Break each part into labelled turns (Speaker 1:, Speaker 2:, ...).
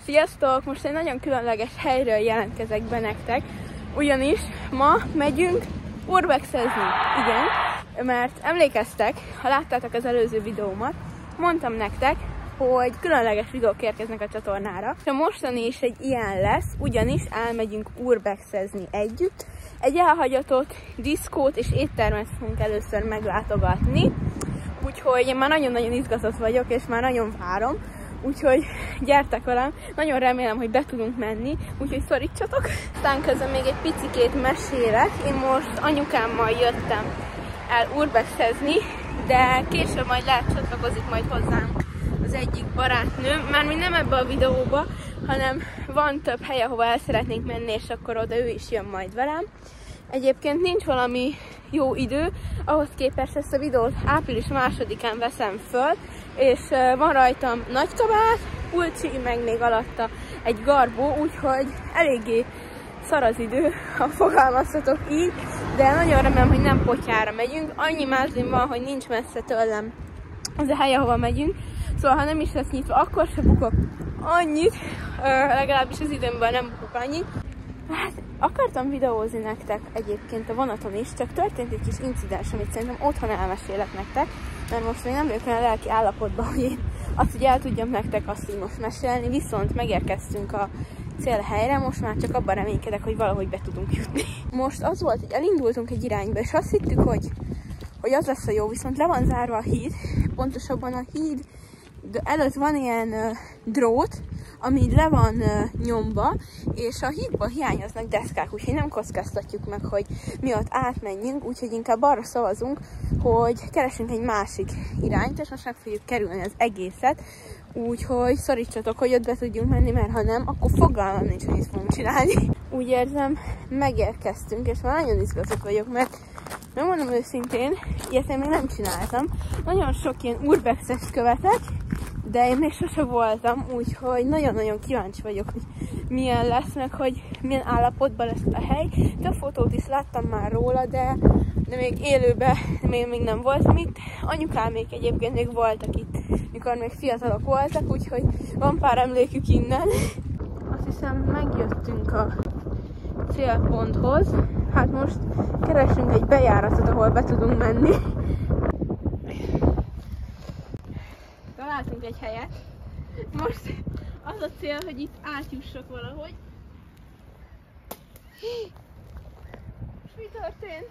Speaker 1: Sziasztok! Most egy nagyon különleges helyről jelentkezek be nektek, ugyanis ma megyünk urbexezni. Igen, mert emlékeztek, ha láttátok az előző videómat, mondtam nektek, hogy különleges videók érkeznek a csatornára. És a mostani is egy ilyen lesz, ugyanis elmegyünk urbexezni együtt. Egy elhagyatott diszkót és éttermet fogunk először meglátogatni. Úgyhogy én már nagyon-nagyon izgatott vagyok, és már nagyon várom. Úgyhogy gyertek velem, nagyon remélem, hogy be tudunk menni, úgyhogy szorítsatok. Aztán közben még egy picikét mesélek. Én most anyukámmal jöttem el urbexezni, de később majd lehet csatlakozik majd hozzánk az egyik barátnőm. Már mi nem ebbe a videóba, hanem van több hely, ahova el szeretnénk menni, és akkor oda ő is jön majd velem. Egyébként nincs valami jó idő, ahhoz képest ezt a videót április 2-án veszem föl, és van rajtam nagy kabát, pulcsi, meg még alatta egy garbó, úgyhogy eléggé szar az idő, ha fogalmazhatok így, de nagyon remélem, hogy nem potyára megyünk. Annyi mázlim van, hogy nincs messze tőlem az a hely, ahova megyünk, szóval ha nem is lesz nyitva, akkor se bukok annyit, legalábbis az időmben nem bukok annyit. Hát akartam videózni nektek egyébként a vonaton is, csak történt egy kis incidens, amit szerintem otthon elmesélek nektek, mert most még nem vagyok olyan lelki állapotban, hogy én azt, hogy el tudjam nektek azt így most mesélni, viszont megérkeztünk a célhelyre, most már csak abban reménykedek, hogy valahogy be tudunk jutni. Most az volt, hogy elindultunk egy irányba, és azt hittük, hogy az lesz a jó, viszont le van zárva a híd, pontosabban a híd előtt van ilyen drót, ami le van nyomva, és a hídból hiányoznak deszkák, úgyhogy nem kockáztatjuk meg, hogy mi ott átmenjünk, úgyhogy inkább arra szavazunk, hogy keresünk egy másik irányt, és most meg fogjuk kerülni az egészet, úgyhogy szorítsatok, hogy ott be tudjunk menni, mert ha nem, akkor fogalmam nincs, hogy itt fogunk csinálni. Úgy érzem, megérkeztünk, és már nagyon izgatott vagyok, mert megmondom őszintén, ilyet én még nem csináltam. Nagyon sok ilyen urbexet követek, de én még sose voltam, úgyhogy nagyon-nagyon kíváncsi vagyok, hogy milyen lesz, meg hogy milyen állapotban lesz a hely. Több fotót is láttam már róla, de még élőben még nem voltam itt. Anyukámék egyébként még voltak itt, mikor még fiatalok voltak, úgyhogy van pár emlékük innen. Azt hiszem, megjöttünk a célponthoz. Hát most keresünk egy bejáratot, ahol be tudunk menni. Találtunk egy helyet. Most az a cél, hogy itt átjussak valahogy. És mi történt?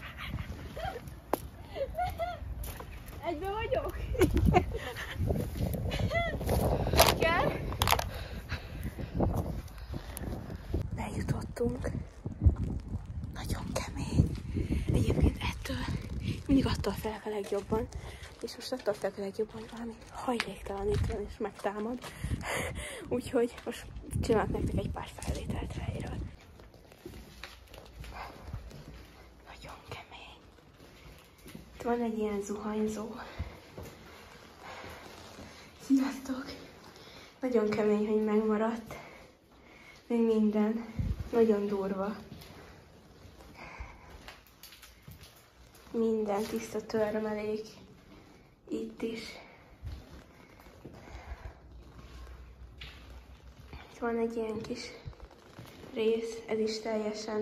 Speaker 1: Egybe vagyok? Igen. Bejutottunk. Nagyon kemény. Egyébként mindig attól félek a legjobban, és most attól félek a legjobban, hogy valami hajléktalanítani és megtámad. Úgyhogy most csinálok nektek egy pár felvételt helyről. Nagyon kemény. Itt van egy ilyen zuhanyzó. Sziasztok! Nagyon kemény, hogy megmaradt. Még minden. Nagyon durva. Minden tiszta törmelék. Itt is. Itt van egy ilyen kis rész, ez is teljesen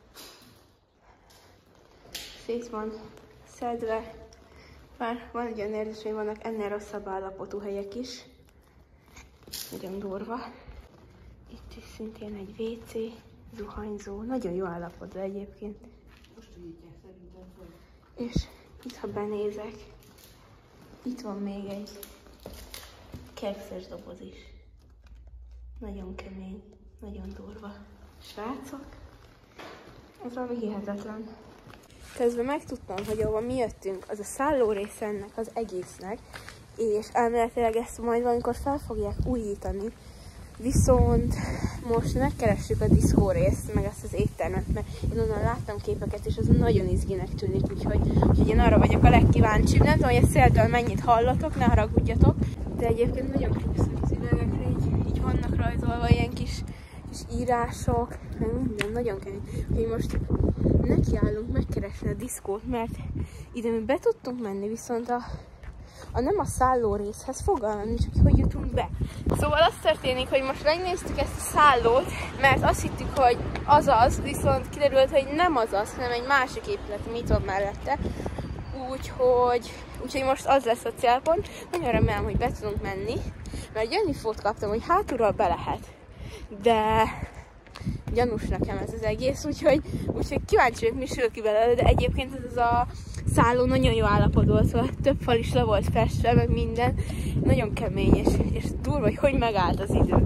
Speaker 1: szét van szedve. Bár van egy olyan érzés, hogy vannak ennél rosszabb állapotú helyek is. Nagyon durva. Itt is szintén egy WC, zuhanyzó. Nagyon jó állapotban egyébként. Most újítják szerintem föl. És itt, ha benézek, itt van még egy kekszes doboz is. Nagyon kemény, nagyon durva. Srácok, ez valami hihetetlen. Közben megtudtam, hogy ahova mi jöttünk, az a szálló része ennek az egésznek, és elméletileg ezt majd valamikor fel fogják újítani. Viszont most megkeressük a diszkó részt, meg ezt az éttermet, mert én onnan láttam képeket, és az nagyon izginek tűnik, úgyhogy én arra vagyok a legkíváncsibb. Nem tudom, hogy a széltől mennyit hallatok, ne haragudjatok, de egyébként nagyon köszönöm az üvegekre, így vannak rajzolva ilyen kis írások, meg minden, nagyon kemény. Úgyhogy most nekiállunk megkeresni a diszkót, mert ide mi be tudtunk menni, viszont nem a szálló részhez fogalmam, csak hogy jutunk be. Szóval az történik, hogy most megnéztük ezt a szállót, mert azt hittük, hogy azaz, viszont kiderült, hogy nem azaz, hanem egy másik épület, ami itt van mellette. Úgyhogy most az lesz a célpont. Nagyon remélem, hogy be tudunk menni, mert olyan infót kaptam, hogy hátulról be lehet. De gyanús nekem ez az egész, úgyhogy kíváncsi vagyok, mi sül ki belőle, de egyébként ez a szálló nagyon jó állapotban volt, szóval több fal is le volt festve, meg minden. Nagyon kemény, és durva, hogy megállt az idő.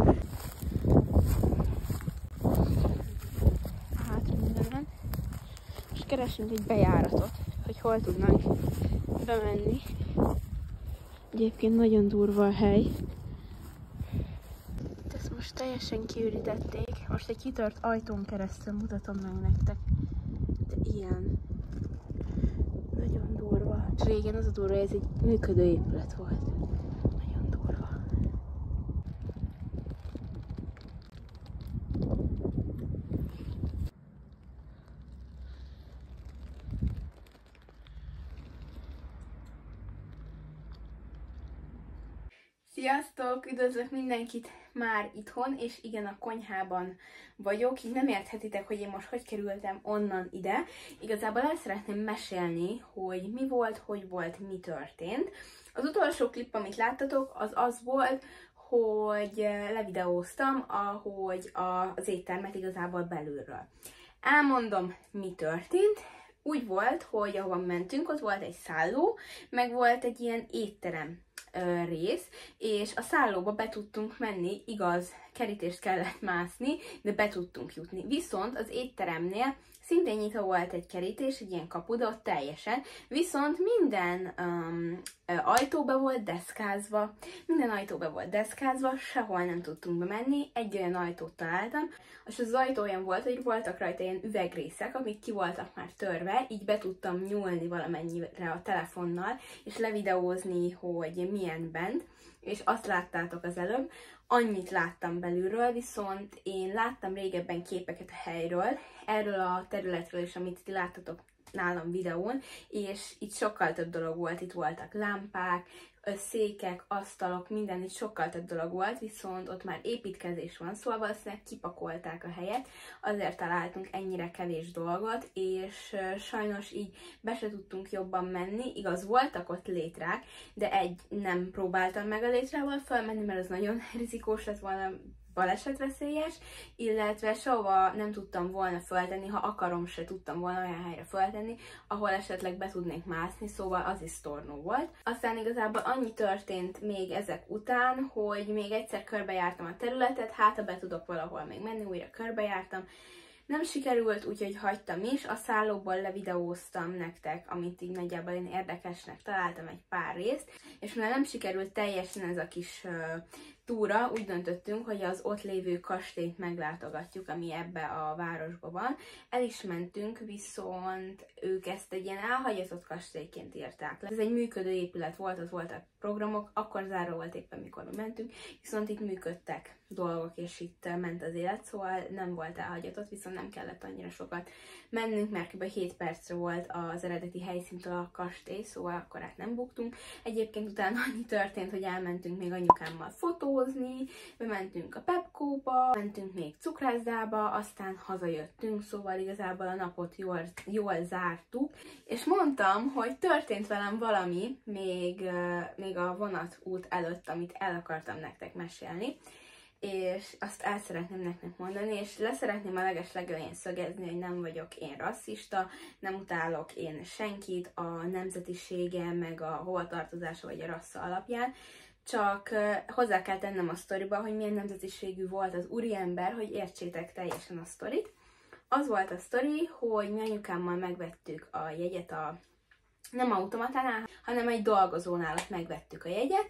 Speaker 1: Hát mindenen. És keresünk egy bejáratot, hogy hol tudnánk bemenni. Egyébként nagyon durva a hely. Ezt most teljesen kiürítették. Most egy kitört ajtón keresztül mutatom meg nektek. De ilyen. Nagyon durva. És régen az a durva, hogy ez egy működő épület volt. Nagyon durva. Sziasztok! Üdvözlök mindenkit már itthon, és igen, a konyhában vagyok. Így nem érthetitek, hogy én most hogy kerültem onnan ide. Igazából el szeretném mesélni, hogy mi volt, hogy volt, mi történt. Az utolsó klip, amit láttatok, az volt, hogy levideóztam, ahogy az éttermet igazából belülről. Elmondom, mi történt. Úgy volt, hogy ahova mentünk, ott volt egy szálló, meg volt egy ilyen étterem rész, és a szállóba be tudtunk menni, igaz, kerítést kellett mászni, de be tudtunk jutni. Viszont az étteremnél szintén nyitva volt egy kerítés, egy ilyen kapu, de ott teljesen, viszont minden ajtó be volt deszkázva, sehol nem tudtunk bemenni, egy olyan ajtót találtam, és az ajtó olyan volt, hogy voltak rajta ilyen üvegrészek, amik ki voltak már törve, így be tudtam nyúlni valamennyire a telefonnal, és levideózni, hogy milyen bent, és azt láttátok az előbb. Annyit láttam belülről, viszont én láttam régebben képeket a helyről, erről a területről is, amit ti láttatok nálam videón, és itt sokkal több dolog volt, itt voltak lámpák, székek, asztalok, minden, itt sokkal több dolog volt, viszont ott már építkezés van, szóval valószínűleg kipakolták a helyet, azért találtunk ennyire kevés dolgot, és sajnos így be se tudtunk jobban menni, igaz, voltak ott létrák, de nem próbáltam meg a létrával felmenni, mert az nagyon rizikós lett volna, balesetveszélyes, illetve sehova nem tudtam volna föltenni, ha akarom, se tudtam volna olyan helyre föltenni, ahol esetleg be tudnék mászni, szóval az is sztornó volt. Aztán igazából annyi történt még ezek után, hogy még egyszer körbejártam a területet, hát ha be tudok valahol még menni, újra körbejártam. Nem sikerült, úgyhogy hagytam is. A szállóból levideóztam nektek, amit így nagyjából én érdekesnek találtam, egy pár részt, és mivel nem sikerült teljesen ez a kis túra, úgy döntöttünk, hogy az ott lévő kastélyt meglátogatjuk, ami ebbe a városba van. El is mentünk, viszont ők ezt egy ilyen elhagyatott kastélyként írták le. Ez egy működő épület volt, ott voltak programok, akkor zárva volt éppen, mikor mi mentünk, viszont itt működtek dolgok, és itt ment az élet, szóval nem volt elhagyatott, viszont nem kellett annyira sokat mennünk, mert kb. 7 percre volt az eredeti helyszíntől a kastély, szóval akkor hát nem buktunk. Egyébként utána annyi történt, hogy elmentünk még anyukámmal fotózni, bementünk a Pepco-ba, mentünk még cukrászdába, aztán hazajöttünk, szóval igazából a napot jól zártuk, és mondtam, hogy történt velem valami még a vonatút előtt, amit el akartam nektek mesélni, és azt el szeretném nektek mondani, és leszeretném a legeslegelején szögezni, hogy nem vagyok én rasszista, nem utálok én senkit a nemzetisége, meg a hovatartozása vagy a rassza alapján, csak hozzá kell tennem a sztoriba, hogy milyen nemzetiségű volt az úriember, hogy értsétek teljesen a sztorit. Az volt a sztori, hogy mi anyukámmal megvettük a jegyet nem automatánál, hanem egy dolgozónál ott megvettük a jegyet,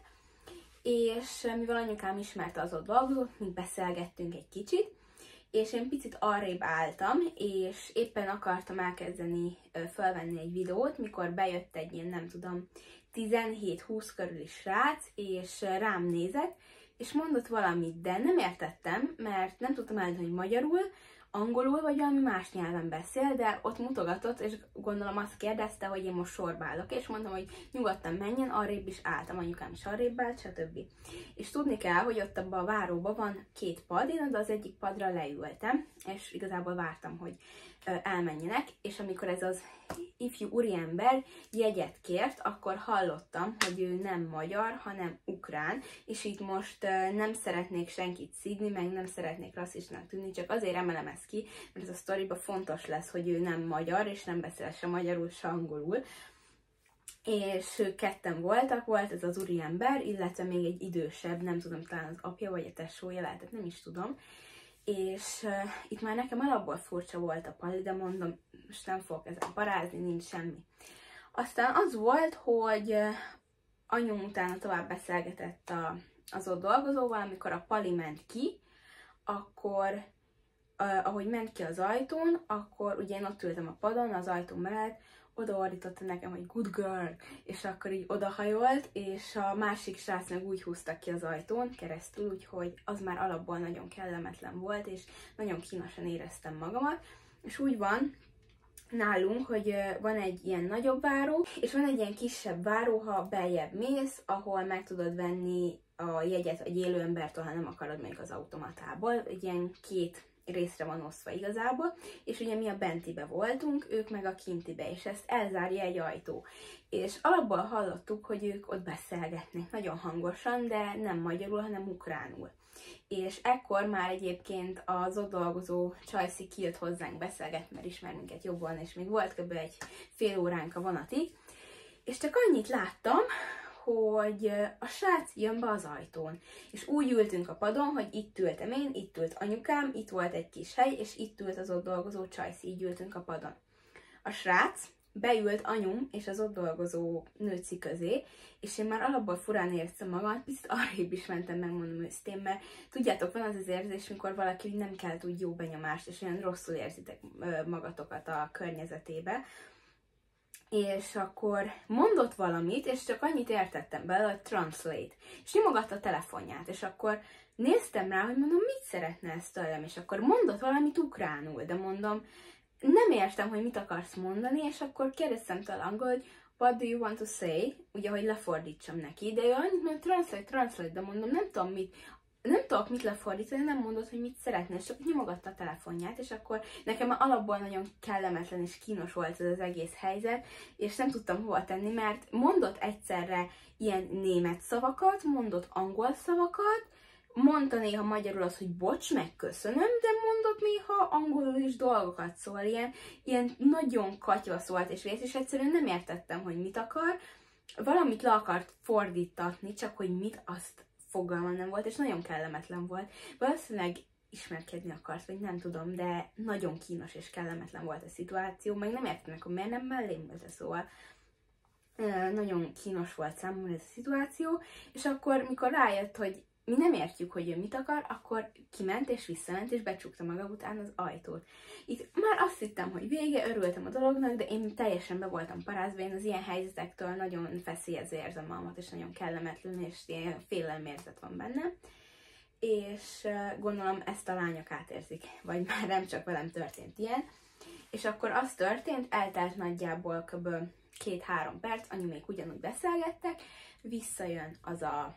Speaker 1: és mivel anyukám ismerte az ott dolgozót, mi beszélgettünk egy kicsit, és én picit arrébb álltam, és éppen akartam elkezdeni felvenni egy videót, mikor bejött egy ilyen, nem tudom, 17-20 körüli srác, és rám nézett, és mondott valamit, de nem értettem, mert nem tudtam állítani, hogy magyarul, angolul vagy valami más nyelven beszél, de ott mutogatott, és gondolom azt kérdezte, hogy én most sorba állok, és mondtam, hogy nyugodtan menjen, arrébb is álltam, anyukám is arrébb állt, stb. És tudni kell, hogy ott abban a váróban van 2 pad, én az egyik padra leültem, és igazából vártam, hogy elmenjenek, és amikor ez az ifjú úriember jegyet kért, akkor hallottam, hogy ő nem magyar, hanem ukrán, és itt most nem szeretnék senkit szídni, meg nem szeretnék rasszistának tűnni, csak azért emelem ezt ki, mert ez a sztoriban fontos lesz, hogy ő nem magyar, és nem beszél se magyarul, se angolul. És ők ketten voltak, volt ez az úriember, illetve még egy idősebb, nem tudom, talán az apja vagy a tesója, lehetett, nem is tudom. És itt már nekem alapból furcsa volt a pali, de mondom, most nem fogok ezen parázni, nincs semmi. Aztán az volt, hogy anyum utána tovább beszélgetett az ott dolgozóval, amikor a pali ment ki, akkor ahogy ment ki az ajtón, akkor ugye én ott ültem a padon, az ajtó mellett, odaordította nekem, hogy good girl, és akkor így odahajolt, és a másik srác meg úgy húztak ki az ajtón keresztül, úgyhogy az már alapból nagyon kellemetlen volt, és nagyon kínosan éreztem magamat. És úgy van nálunk, hogy van egy ilyen nagyobb váró, és van egy ilyen kisebb váró, ha beljebb mész, ahol meg tudod venni a jegyet egy élő embertől, ha nem akarod még az automatából, egy ilyen 2 részre van osztva igazából, és ugye mi a bentibe voltunk, ők meg a kintibe, és ezt elzárja egy ajtó. És alapból hallottuk, hogy ők ott beszélgetnek nagyon hangosan, de nem magyarul, hanem ukránul. És ekkor már egyébként az ott dolgozó csajszi kijött hozzánk beszélgetni, mert ismer minket jobban, és még volt kb. Egy fél óránk a vonatig, és csak annyit láttam, hogy a srác jön be az ajtón. És úgy ültünk a padon, hogy itt ültem én, itt ült anyukám, itt volt egy kis hely, és itt ült az ott dolgozó csajszi, így ültünk a padon. A srác beült anyum és az ott dolgozó nőci közé, és én már alapból furán érztem magam, picit arrébb is mentem, megmondom őszintén, mert tudjátok, van az az érzés, amikor valaki nem kelt úgy jó benyomást, és olyan rosszul érzitek magatokat a környezetébe. És akkor mondott valamit, és csak annyit értettem belőle, hogy translate, és nyomogatta a telefonját, és akkor néztem rá, hogy mondom, mit szeretne ezt tőlem, és akkor mondott valamit ukránul, de mondom, nem értem, hogy mit akarsz mondani, és akkor kérdeztem tőle angol, hogy what do you want to say, ugye, hogy lefordítsam neki, de ő annyit mondta, translate, de mondom, nem tudok mit lefordítani, nem mondott, hogy mit szeretne, és csak nyomogatta a telefonját, és akkor nekem alapból nagyon kellemetlen és kínos volt ez az egész helyzet, és nem tudtam hova tenni, mert mondott egyszerre ilyen német szavakat, mondott angol szavakat, mondta néha magyarul az, hogy bocs, meg köszönöm, de mondott néha angolul is dolgokat, szóval ilyen nagyon katyvasz volt és vész, és egyszerűen nem értettem, hogy mit akar, valamit le akart fordítatni, csak hogy mit, azt fogalmam nem volt, és nagyon kellemetlen volt. Valószínűleg ismerkedni akart, vagy nem tudom, de nagyon kínos és kellemetlen volt a szituáció, meg nem értenek, hogy miért nem mellém ült, szóval nagyon kínos volt számomra ez a szituáció, és akkor, mikor rájött, hogy mi nem értjük, hogy ő mit akar, akkor kiment és visszament, és becsukta maga után az ajtót. Itt már azt hittem, hogy vége, örültem a dolognak, de én teljesen be voltam parázva, én az ilyen helyzetektől nagyon feszélyező érzem magamat, és nagyon kellemetlen, és ilyen félelmérzet van benne. És gondolom ezt a lányok átérzik, vagy már nem csak velem történt ilyen. És akkor az történt, eltelt nagyjából kb. 2-3 perc, anyumék ugyanúgy beszélgettek, visszajön az a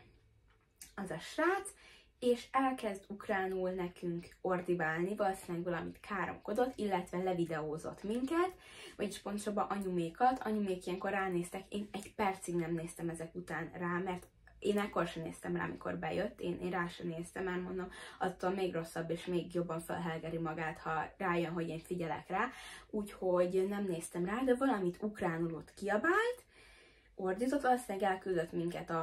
Speaker 1: srác, és elkezd ukránul nekünk ordibálni, valószínűleg valamit káromkodott, illetve levideózott minket, vagyis pontosabban anyumék ilyenkor ránéztek, én egy percig nem néztem ezek után rá, mert én ekkor sem néztem rá, amikor bejött, én rá sem néztem, mert mondom, attól még rosszabb és még jobban felhelgeri magát, ha rájön, hogy én figyelek rá, úgyhogy nem néztem rá, de valamit ukránul ott kiabált, ordított, valószínűleg elküldött minket a ...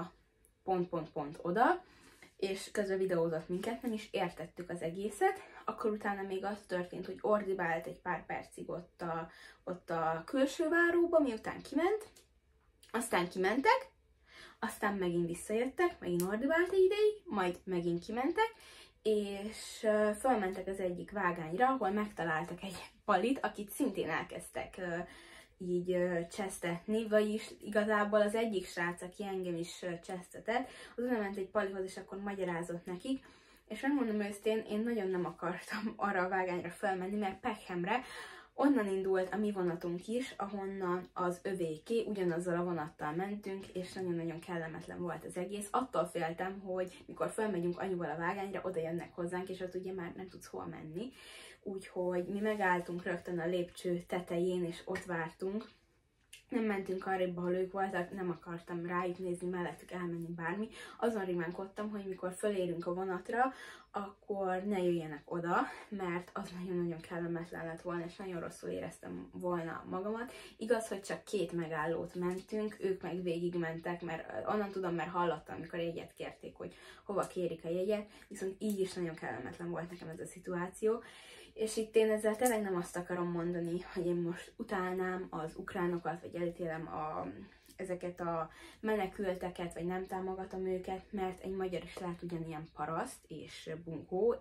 Speaker 1: oda, és közben videózott minket, nem is értettük az egészet, akkor utána még az történt, hogy ordibált egy pár percig ott a külső váróba, miután kiment, aztán kimentek, aztán megint visszajöttek, megint ordibált egy ideig, majd megint kimentek, és fölmentek az egyik vágányra, ahol megtaláltak egy palit, akit szintén elkezdtek így csesztetni, vagyis igazából az egyik srác, aki engem is csesztetett, az oda ment egy palihoz, és akkor magyarázott nekik, és megmondom őszintén, én nagyon nem akartam arra a vágányra felmenni, mert Peckhamre onnan indult a mi vonatunk is, ahonnan az övéké, ugyanazzal a vonattal mentünk, és nagyon-nagyon kellemetlen volt az egész. Attól féltem, hogy mikor felmegyünk anyuval a vágányra, oda jönnek hozzánk, és ott ugye már nem tudsz hol menni. Úgyhogy mi megálltunk rögtön a lépcső tetején, és ott vártunk. Nem mentünk arrébb, ahol ők voltak, nem akartam rájuk nézni, mellettük elmenni bármi. Azon rimánkodtam, hogy mikor fölérünk a vonatra, akkor ne jöjjenek oda, mert az nagyon-nagyon kellemetlen lett volna, és nagyon rosszul éreztem volna magamat. Igaz, hogy csak 2 megállót mentünk, ők meg végigmentek, mert onnan tudom, mert hallottam, amikor jegyet kérték, hogy hova kérik a jegyet, viszont így is nagyon kellemetlen volt nekem ez a szituáció. És itt én ezzel tényleg nem azt akarom mondani, hogy én most utálnám az ukránokat, vagy elítélem ezeket a menekülteket, vagy nem támogatom őket, mert egy magyar is lehet ugyanilyen paraszt, és bunkó,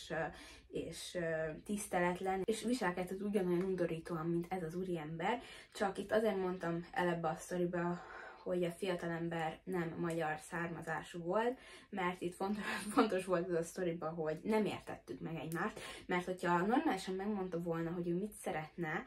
Speaker 1: és tiszteletlen, és viselkedhet ugyanolyan undorítóan, mint ez az úriember. Csak itt azért mondtam el ebbe a sztoriba, hogy a fiatalember nem magyar származású volt, mert itt fontos volt az a sztoriba, hogy nem értettük meg egymást, mert hogyha normálisan megmondta volna, hogy ő mit szeretne,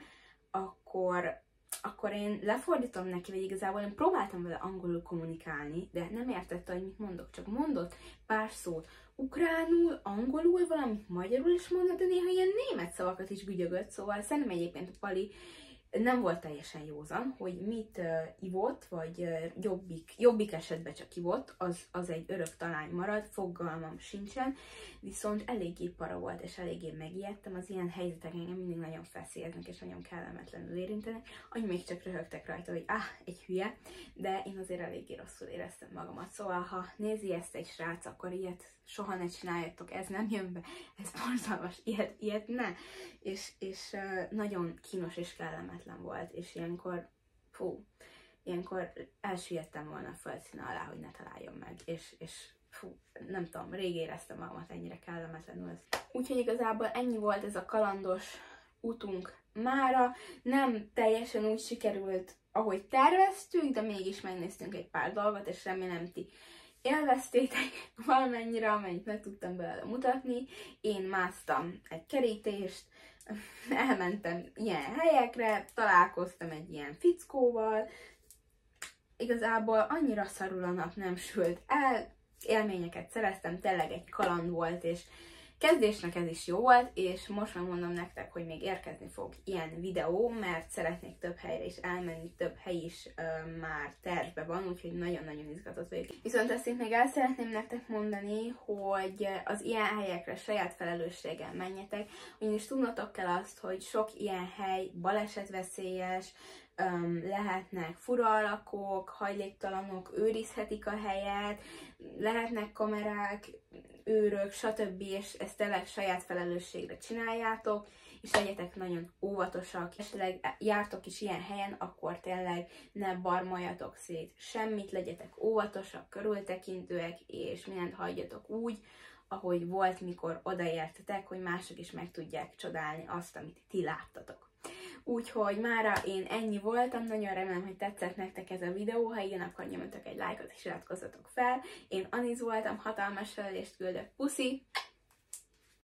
Speaker 1: akkor én lefordítom neki, vagy igazából én próbáltam vele angolul kommunikálni, de nem értette, hogy mit mondok, csak mondott pár szót ukránul, angolul, valamit magyarul is mondott, de néha ilyen német szavakat is bügyögött, szóval szerintem egyébként a Pali nem volt teljesen józan, hogy mit ivott, vagy jobbik esetben csak ivott, az egy örök talány marad, fogalmam sincsen, viszont eléggé para volt, és eléggé megijedtem, az ilyen helyzetek engem mindig nagyon feszélyeznek, és nagyon kellemetlenül érintenek, annyi még csak röhögtek rajta, hogy egy hülye, de én azért eléggé rosszul éreztem magamat, szóval ha nézi ezt egy srác, akkor ilyet soha ne csináljatok, ez nem jön be, ez borzalmas, ilyet ne, és nagyon kínos és kellemetlen volt, és ilyenkor elsüllyedtem volna a földszíne alá, hogy ne találjon meg, és nem tudom, rég éreztem magamat ennyire kellemetlenül. Úgyhogy igazából ennyi volt ez a kalandos útunk mára, nem teljesen úgy sikerült, ahogy terveztük, de mégis megnéztünk egy pár dolgot, és remélem ti élveztétek valamennyire, amennyit meg tudtam belőle mutatni. Én másztam egy kerítést, elmentem ilyen helyekre, találkoztam egy ilyen fickóval, igazából annyira szarul a nap nem sült el, élményeket szereztem, tényleg egy kaland volt, és kezdésnek ez is jó volt, és most megmondom nektek, hogy még érkezni fog ilyen videó, mert szeretnék több helyre is elmenni, több hely is már tervben van, úgyhogy nagyon-nagyon izgatott vagyok. Viszont ezt még el szeretném nektek mondani, hogy az ilyen helyekre saját felelősséggel menjetek, ugyanis tudnotok kell azt, hogy sok ilyen hely balesetveszélyes, lehetnek fura alakok, hajléktalanok őrizhetik a helyet, lehetnek kamerák, őrök, stb. És ezt tényleg saját felelősségre csináljátok, és legyetek nagyon óvatosak, és esetleg jártok is ilyen helyen, akkor tényleg ne barmoljatok szét semmit, legyetek óvatosak, körültekintőek, és mindent hagyjatok úgy, ahogy volt, mikor odaértetek, hogy mások is meg tudják csodálni azt, amit ti láttatok. Úgyhogy mára én ennyi voltam, nagyon remélem, hogy tetszett nektek ez a videó, ha igen, akkor nyomjatok egy lájkot és iratkozzatok fel. Én Aniz voltam, hatalmas felelést küldök, puszi!